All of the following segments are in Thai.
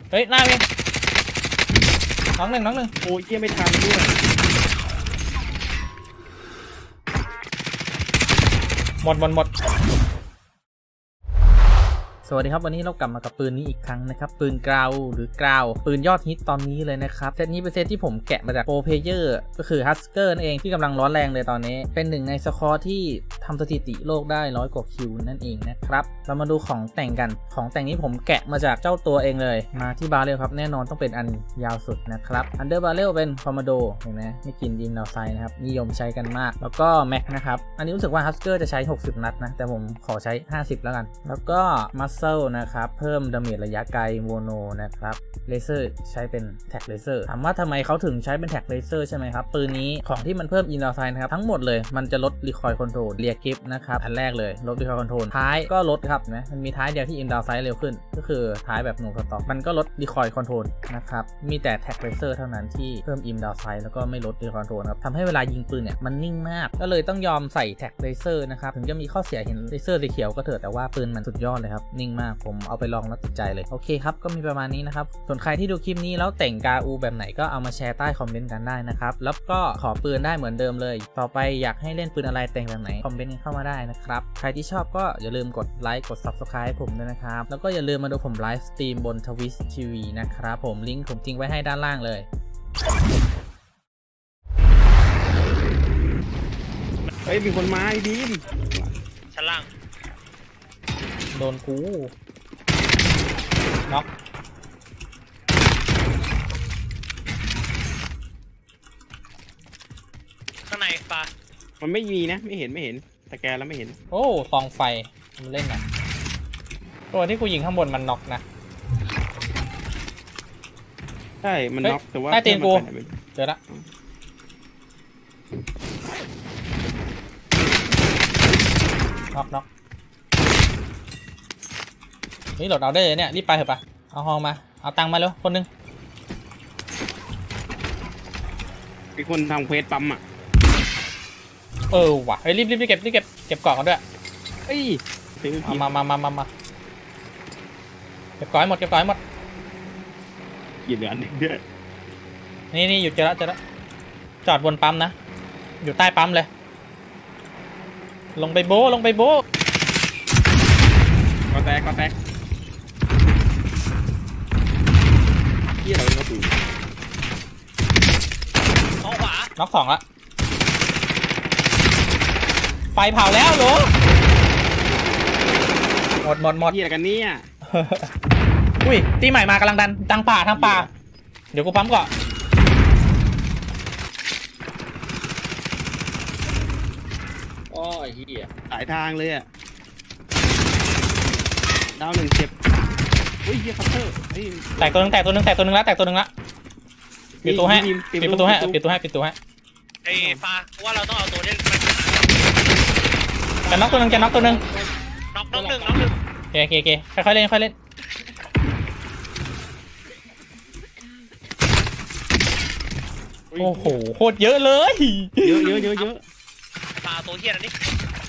เฮ้ยหน้ามีน้องหนึ่งโอ้ยเยี่ยไม่ทันด้วยหมดสวัสดีครับวันนี้เรากลับมากับปืนนี้อีกครั้งนะครับปืนกราวหรือกราวปืนยอดฮิตตอนนี้เลยนะครับเซตนี้เป็นเซตที่ผมแกะมาจากโปรเพเยอร์ก็คือฮัสเกอร์นั่นเองที่กำลังร้อนแรงเลยตอนนี้เป็นหนึ่งในสกอร์ที่ทำสถิติโลกได้100 กว่าคิวนั่นเองนะครับเรามาดูของแต่งกันของแต่งนี้ผมแกะมาจากเจ้าตัวเองเลยมาที่บาเรลครับแน่นอนต้องเป็นอันยาวสุดนะครับอันเดอร์บาเรลเป็นคอมโมโดเห็นไหมไม่กินดินเราไซนะครับนิยมใช้กันมากแล้วก็แม็กนะครับอันนี้รู้สึกว่าฮัสเกอร์จะใช้60 นัดนะแต่ผมขอใช้50แล้วกันแล้วก็มัสเซลนะครับเพิ่มดาเมจระยะไกลโมโนนะครับเลเซอร์ใช้เป็นแท็กเลเซอร์ถามว่าทำไมเขาถึงใช้เป็นแท็กเลเซอร์ใช่ไหมครับปืนนี้ของที่มันเพิ่มอินดาไซน์นะครับทั้งหมดเลยมันจะลดรีคอยล์คอนโทรลเรียกกิฟนะครับอันแรกเลยลดรีคอยล์คอนโทรลท้ายก็ลดครับนะมันมีท้ายเดียวที่อินดาไซน์เร็วขึ้นก็คือท้ายแบบโนสต็อปมันก็ลดรีคอยล์คอนโทรลนะครับมีแต่แท็กเลเซอร์เท่านั้นที่เพิ่มอินดาไซน์แล้วก็ไม่ลดรีคอยล์คอนโทรลครับทำให้เวลายิงปืนเนี่ยมันนิ่งมากก็เลยต้องยอมใส่แท็กเลเซอร์นะครับถึงจะมีข้อเสียเห็นเลเซอร์สีเขียวก็เถอะแต่ว่าปืนมันสุดยอดเลยครับนิ่งมากผมเอาไปลองแล้วติดใจเลยโอเคครับก็มีประมาณนี้นะครับส่วนใครที่ดูคลิปนี้แล้วแต่งกาอูแบบไหนก็เอามาแชร์ใต้คอมเมนต์กันได้นะครับแล้วก็ขอปืนได้เหมือนเดิมเลยต่อไปอยากให้เล่นปืนอะไรแต่งแบบไหนคอมเมนต์เข้ามาได้นะครับใครที่ชอบก็อย่าลืมกดไลค์กด Subscribe ผมด้วยนะครับแล้วก็อย่าลืมมาดูผมไลฟ์สตรีมบน Twitch TV นะครับผมลิงก์ผมทิ้งไว้ให้ด้านล่างเลยเฮ้ยมีคนมาไอ้บีมชั้นล่างโดนกูน็อกข้างในปลามันไม่มีนะไม่เห็นสแกนแล้วไม่เห็นโอ้ฟองไฟมันเล่นนะตัวที่กูยิงข้างบนมันน็อกนะใช่มันน็อกแต่ว่าใต้ตีนกูเจอละน็อกนี่โหลดเอาได้เลยเนี่ยรีบไปเถอะปะเอาฮองมาเอาตังค์มาเร็วคนนึงมีคนทำเควสปั๊มอ่ะว่ะเฮ้ยรีบเก็บกล่องกันด้วยเฮ้ยมาเก็บกล่องให้หมดกี่เหลือนึงด้วยนี่อยู่เจอละจอดบนปั๊มนะอยู่ใต้ปั๊มเลยลงไปโบก็แตกที่เราก็ดูเอาขวาน็อก2ละไฟเผาแล้วหรอหมดที่อะไรกันเนี่ยอุ้ยตีใหม่มากำลังดันทางป่าเดี๋ยวกูปั๊มก่อนอ้อเหี้ยสายทางเลยอ่ะดาว1เจ็บอุ้ยเหี้ยคัพเตอร์แตกตัวนึงละปิดประตูให้ไอ้ปลาว่าเราต้องเอาตัวเล่นจะน็อกตัวนึงน็อกหนึ่งโอเคค่อยเล่นโอ้โหโคตรเยอะเลยเยอะปลาตัวเหี้ยนี่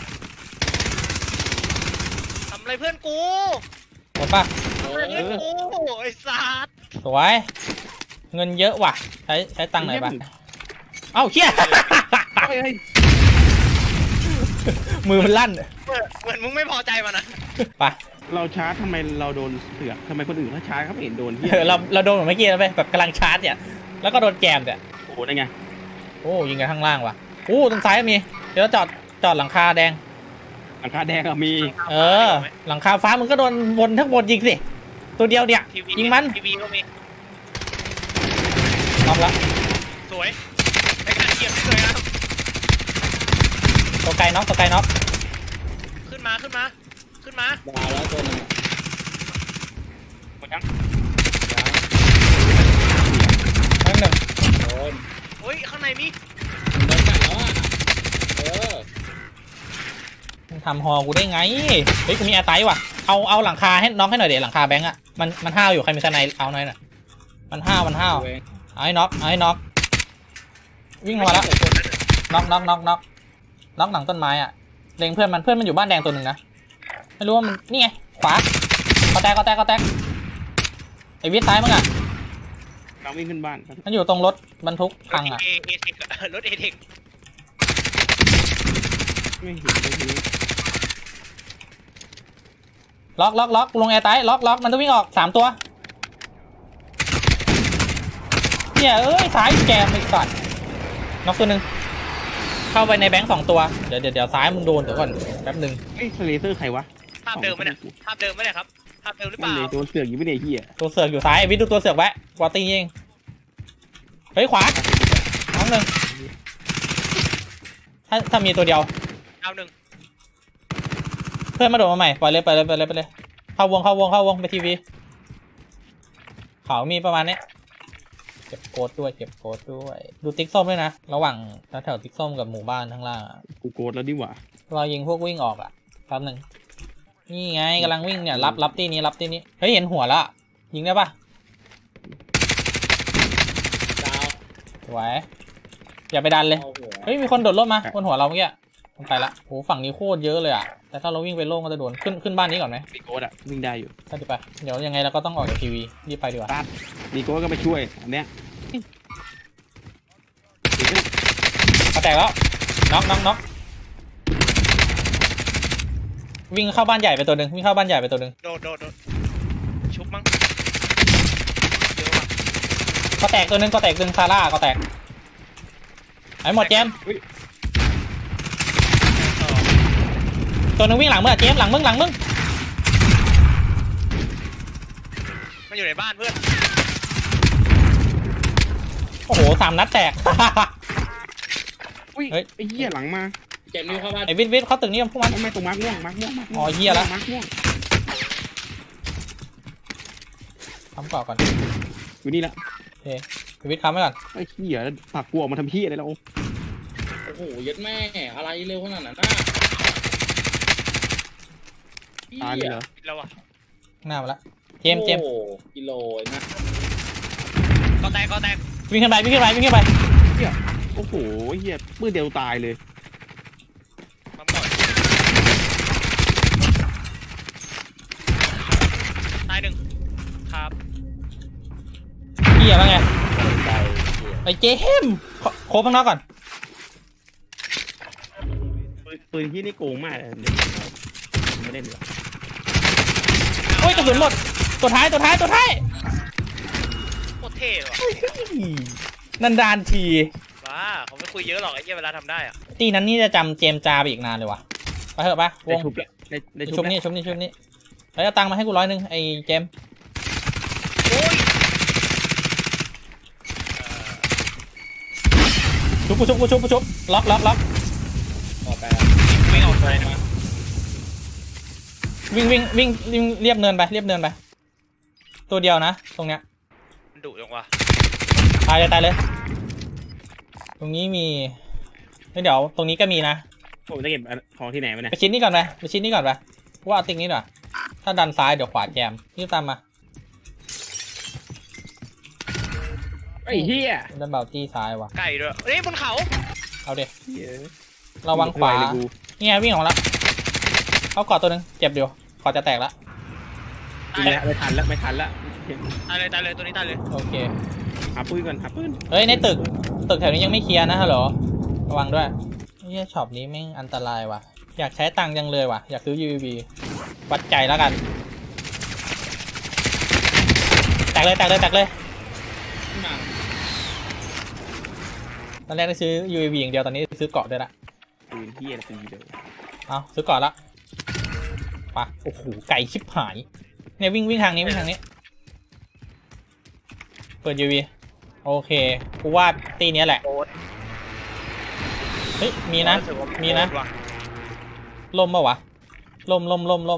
ทำอะไรเพื่อนกูหมดป่ะไอ้สัตว์สวยเงินเยอะว่ะใช้ตังค์หน่อยป่ะเอ้าเหี้ยมือมันลั่นเหมือนมึงไม่พอใจมันนะไปเราชาร์จทำไมเราโดนเสือกทำไมคนอื่นเขาชาร์จเขาไม่เห็นโดนเราโดนเหมือนเมื่อกี้นะแบบกำลังชาร์จเนี่ยแล้วก็โดนแกมเนี่ยโอ้ได้ไงโอ้ยิงกันข้างล่างว่ะโอ้ตรงซ้ายมีเดี๋ยวจอดหลังคาแดงมีหลังคาฟ้ามึงก็โดนบนทั้งบนยิงสิตัวเดียวเนี่ยยิงมันทีวีก็มีน็อกแล้วสวยไอ้การเกียบเลยนะตัวไกลน็อกขึ้นมาดาวแล้วตัวนึงหมดยังโอ้ยข้างในมีโดนกัดแล้วทำฮอกูได้ไงเฮ้ยกูมีอาไตว่ะเอาหลังคาให้น้องให้หน่อยเดี๋ยวหลังคาแบงค์อ่ะมันห้าวอยู่ใครมีสไนเอาหน่อยน่ะมันห้าวไอ้น็อกวิ่งมาแล้วน็อกหลังต้นไม้อ่ะเล็งเพื่อนมันอยู่บ้านแดงตัวหนึ่งนะไม่รู้ว่ามันนี่ไงขวาก็แตกไอวิทย์ซ้ายมึงอ่ะเราวิ่งขึ้นบ้านมันอยู่ตรงรถบรรทุกพังอ่ะเอเทครถเอเทคไม่เห็นเลยทีนี้ล็อกลงแอร์ไตล็อกมันต้องวิ่งออก3ตัวเนี่ยเอ้ยซ้ายแกมไปก่อนน็อกตัวหนึ่งเข้าไปในแบงค์2ตัวเดี๋ยวซ้ายมึงโดนเดี๋ยวก่อนแป๊บนึงเอ้ยทะเลเซอร์ใครวะภาพเดิมไหมเนี่ยภาพเดิมไหมเนี่ยครับภาพเดิมหรือเปนั่นล่าเลยโดนเสือกอยู่ไม่ได้เหี้ยตัวเสือกอยู่ซ้ายวิทย์ดูตัวเสือกไว้วอตตี้เองเฮ้ยขวาน้องหนึ่งถ้ามีตัวเดียวเอาหนึ่งเพื่อนมาโดดมาใหม่ปล่อยเลยเข้าวงไปทีวีเขามีประมาณนี้เก็บโค้ดด้วยดูติ๊กส้มด้วยนะระหว่างแถวติ๊กส้มกับหมู่บ้านข้างล่างกูโกรธแล้วดิหว่าเรายิงพวกวิ่งออกอ่ะแป๊บหนึ่งนี่ไงกำลังวิ่งเนี่ยรับตีนี้เฮ้ยเห็นหัวแล้วยิงได้ปะดาวไหวอย่าไปดันเลยเอาหัวเฮ้ยมีคนโดดร่มมาบนหัวเราเมื่อกี้มันไปละโหฝั่งนี้โคตรเยอะเลยอ่ะแต่ถ้าเราวิ่งไปโล่งก็จะโดนขึ้นบ้านนี้ก่อนไหมดีโกรธอะวิ่งได้อยู่ถ้าจะไปเดี๋ยวยังไงเราก็ต้องออกจากทีวีรีบไปดีกว่าตัดดีโกรธก็ไปช่วยอันเนี้ยเขาแตกแล้วน็อกวิ่งเข้าบ้านใหญ่ไปตัวหนึ่งวิ่งเข้าบ้านใหญ่ไปตัวหนึ่งโดดชุบมั้งเยอะว่ะก็แตกตัวหนึ่งซาร่าก็แตกไอ้หมดเจมตัวหนึ่งวิ่งหลังมึงเจมหลังมึงมันอยู่ในบ้านเพื่อนโอ้โห3 นัดแตกอุ้ยเฮ้ยไอ้เหี้ยหลังมาเจ็บนิ้วเข้าบ้านไอ้วิทย์เขาตึกนี้พวกมันไม่ตรงมาร์กม่วงอ๋อเหี้ยละมาร์กม่วงทำก่อนอยู่นี่ละโอเควิทย์ค้ำไว้ก่อนไอ้เหี้ยแล้วผักกูออกมาทำเหี้ยอะไรแล้วโอ้โหยัดแม่อะไรเร็วขนาดนั้นน่ะตายเลยเหรอปิดแล้วอ่ะหน้ามาละเจมโอ้โหกิโลนะก็แตกวิ่งขึ้นไปเหี้ยโอ้โหเหี้ยมือเดียวตายเลยปั๊มก่อนตายหนึ่งครับเหี้ยว่าไงใจไอ้เจมโคบข้างนอกก่อนปืนที่นี่โกงมากเลยเดี๋ยวไม่เล่นดีกว่าโอ้ยกระสุนหมดตัวท้ายโคตรเท่เลยว่ะนันดานทีว้าเขาไม่คุยเยอะหรอกไอ้เหี้ยเวลาทำได้อ่ะตีนั้นนี่จะจำเจมจาไปอีกนานเลยว่ะไปเถอะปะวได้งชุบแล้วได้ชุบนี่เฮ้ยเอาตังค์มาให้กู100ไอ้เจมโอ้ยชุบล็อกออกไปแล้วไม่ออกเลยนะวิ่งเรียบเนินไปตัวเดียวนะตรงเนี้ยมันดุจังวะตายเลย ตรงนี้มีเดี๋ยวตรงนี้ก็มีนะผมจะเก็บของที่ไหนมาเนี่ยไปชิ้นนี้ก่อนไปว่าเอาติ๊กนี้หน่อยถ้าดันซ้ายเดี๋ยวขวาแจมนี่ตามมาไอ้เหี้ยดันเบาจี้ซ้ายว่ะไก่ด้วยเฮ้ยบนเขาเอาเด็เหี้ยระวังขวาเลยกูนี่ไงวิ่งออกแล้วเขากอดตัวหนึ่งเจ็บเดียวกอดจะแตกแล้วตายไม่ทันละตายเลยตัวนี้ตายเลยโอเคหาปืนก่อนหาปืนเฮ้ยในตึกแถวนี้ยังไม่เคลียร์นะฮัลโหลระวังด้วยนี่ช็อปนี้แม่งอันตรายว่ะอยากใช้ตังค์จังเลยว่ะอยากซื้อ UAV วัดใจแล้วกันแตกเลยหนังตอนแรกได้ซื้อ UAV อย่างเดียวตอนนี้ซื้อเกาะด้วยละปืนเหี้ยอะไรปืนเดียวเอาซื้อเกาะละปะโอ้โหไก่ชิบหายเนี่ยวิ่งทางนี้เปิด UAV โอเคกูว่าตีเนี้ยแหละโอ๊ตเฮ้ยมีนะรู้สึกว่ามีนะโอ๊ตว่ล่มปะวะล่ม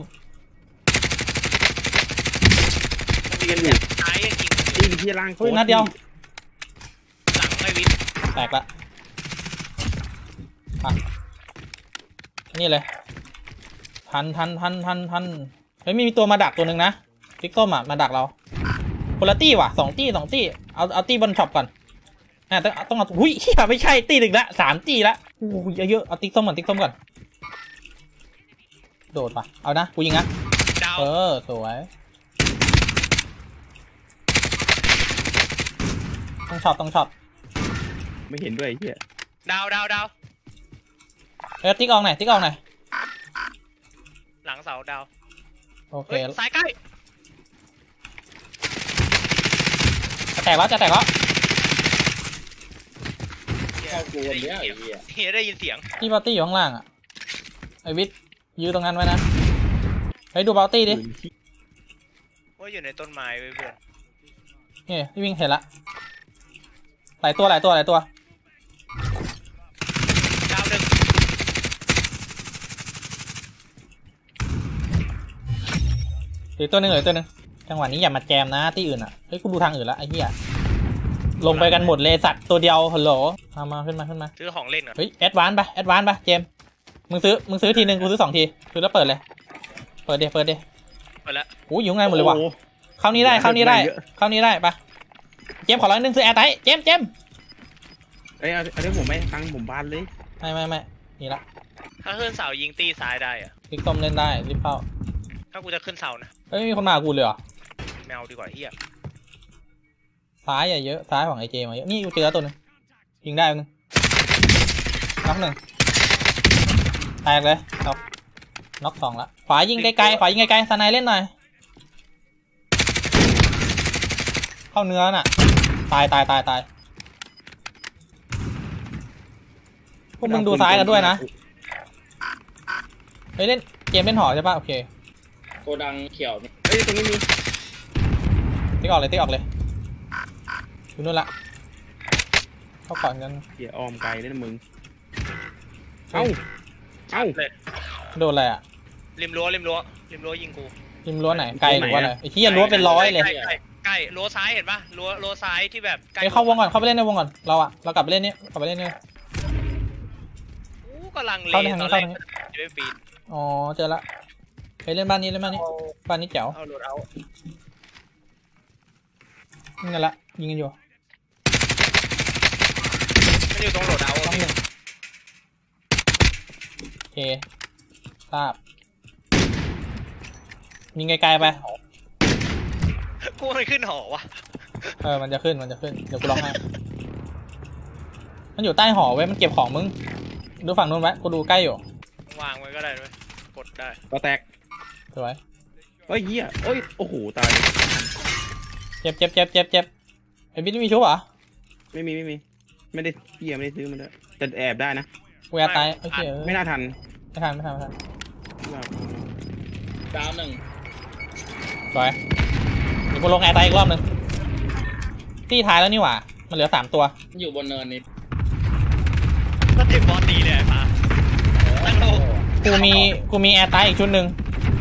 ตีกันอยู่ตายจริงตีกันที่ล่างเฮ้ยนัดเดียวหลังไอ้วิทย์แตกละอ่ะนี่เลยทันเฮ้ยมีตัวมาดักตัวหนึ่งนะติ๊กต้มอ่ะมาดักเราคนละตี้ว่ะ2 ตี้เอาตี้บนช็อปก่อนต้องเอาหุ้ยเหี้ยไม่ใช่ตี้หนึ่งละ3 ตี้ละโอ้ยเยอะเอาติ๊กต้มก่อนโดดป่ะเอานะกูยิงนะดาวสวยต้องช็อตไม่เห็นด้วยไอ้เหี้ยดาวติ๊กออกหน่อยหลังเสาดาวโอเคเฮ้ยซ้ายใกล้จะแตกแล้วเข้ากูวันเนี้ยไอ้เหี้ยเฮียได้ยินเสียงที่บาร์ตี้อยู่ข้างล่างอ่ะไอวิทย์ยื้อตรงนั้นไว้นะเฮ้ยดูบาร์ตี้ดิว่าอยู่ในต้นไม้เว้ยเพื่อนนี่พี่วิ่งเห็นละหลายตัวดาวหนึ่งเหลือตัวหนึ่งจังหวะนี้อย่ามาแจมนะที่อื่นอ่ะเฮ้ยกูดูทางอื่นละไอ้เหี้ยลงไปกันหมดเลยสัตว์ตัวเดียวฮัลโหลมาขึ้นมาซื้อของเล่นก่อนเฮ้ยแอดวานซ์ไปเจมมึงซื้อทีนึงกูซื้อ2 ทีซื้อแล้วเปิดเลยเปิดดิไปแล้วโอ้ยอยู่ไงหมดเลยว่ะโอ้เข้านี้ได้ไปเจมขอร้อยนึงซื้อแอร์ไทเจมเอ้ยเอาเรื่องผมไม่ตังค์ผมบานเลยไม่นี่ละถ้าขึ้นเสายิงตีซ้ายได้อะติ๊กต้มเล่นได้รีบเข้าถ้ากูจะขึ้นเสานะเฮ้ยไม่มีคนมากับกูเลยเหรอแมวดีกว่าเฮียซ้ายอย่าเยอะซ้ายของไอเจมาเยอะนี่กูเจอตัวนึงยิงได้นึงน็อก1แตกเลยน็อก2ละขวายิงไกลๆสไนเล่นหน่อยเข้าเนื้อน่ะตายพวกมึงดูซ้ายกันด้วยนะเฮ้ยเกมเล่นหอใช่ป่ะโอเคโกดังเขียวนี่เอ้ยตรงนี้มีติ๊กออกเลยอยู่นู่นละเข้าก่อนกันเหี้ยออมไกลเลยนะมึงเอ้าเลยโดนอะไรอ่ะริมรั้วยิงกูริมรั้วไหนไกลหรือว่าอะไรไอ้ที่รั้วเป็น100เลยใกล้รั้วซ้ายเห็นปะรั้วซ้ายที่แบบใกล้ไปเข้าวงก่อนเข้าไปเล่นในวงก่อนเรากลับไปเล่นนี่กำลังเลเข้าในยทางตอนี้นแรกจะไม่ปีนอ๋อเจอละไปเล่นบ้านนี้บ้านนี้แจ๋วเอาโหลดเอายิงกันละยิงกันอยู่ไม่อยู่ตรงโหลดเอาต้องหนึ่งโอเคทราบยิงไกลๆไปกูมันขึ้นหอวะมันจะขึ้นเดี๋ยวกูลองให้มันอยู่ใต้หอไว้มันเก็บของมึงดูฝั่งนู้นไว้กูดูใกล้อยู่วางไว้ก็ได้ด้วยกดได้ก็แตกสวยเฮ้ยเหี้ยโอ้ยโอ้โหตายเจ็บไอ้บิ๊กมีชุบเหรอไม่มีไม่ได้เหี้ยไม่ได้ซื้อมันด้วยแต่แอบได้นะกูแอบตายโอเคไม่น่าทันไม่ทันดาว1 สวยเดี๋ยวกูลงแอร์ไตอีกรอบนึงตีท้ายแล้วนี่หว่ามันเหลือ3 ตัวอยู่บนเนินนี่ก็เจ็บบอลดีเลยมาตั้งโลกูมีแอร์ไตอีกชุดหนึ่ง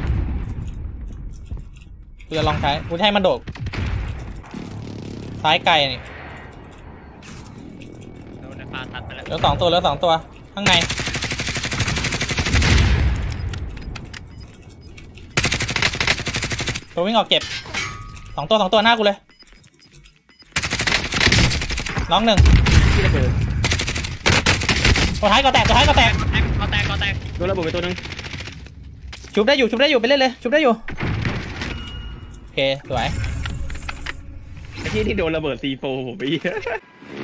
กูจะลองใช้กูจะให้มันโดดซ้ายไกลนี่โดนปลาตัดไปแล้วเหลือ2 ตัวข้างในตัววิ่งออกเก็บ2 ตัวหน้ากูเลยน้อง1 ที่ระเบิดตัวท้ายก็แตกก็แตกโดนระเบิดไปตัวนึงชุบได้อยู่ไปเล่นเลยชุบได้อยู่โอเคสวยไอ้ที่โดนระเบิด C4 ผมไป